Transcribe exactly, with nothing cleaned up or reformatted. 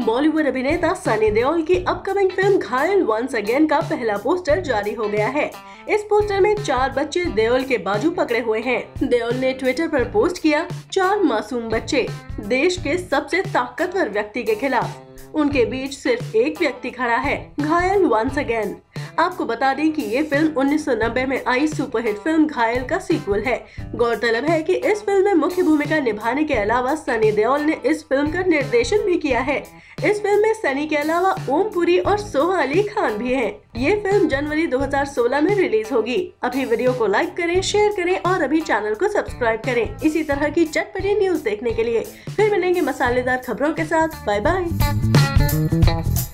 बॉलीवुड अभिनेता सनी देओल की upcoming film Ghayal once again का पहला पोस्टर जारी हो गया है। इस पोस्टर में चार बच्चे देओल के बाजू पकड़े हुए हैं। देओल ने ट्विटर पर पोस्ट किया, चार मासूम बच्चे देश के सबसे ताकतवर व्यक्ति के खिलाफ, उनके बीच सिर्फ एक व्यक्ति खड़ा है, घायल वंस अगेन। आपको बता दें कि ये फिल्म उन्नीस सौ नब्बे में आई सुपरहिट फिल्म घायल का सीक्वल है। गौरतलब है कि इस फिल्म में मुख्य भूमिका निभाने के अलावा सनी देओल ने इस फिल्म का निर्देशन भी किया है। इस फिल्म में सनी के अलावा ओम पुरी और सोहा अली खान भी हैं। ये फिल्म जनवरी दो हज़ार सोलह में रिलीज होगी। अभी वीडियो को लाइक करें, शेयर करें और अभी चैनल को सब्सक्राइब करें इसी तरह की चटपटी न्यूज देखने के लिए। फिर मिलेंगे मसालेदार खबरों के साथ। Bye bye.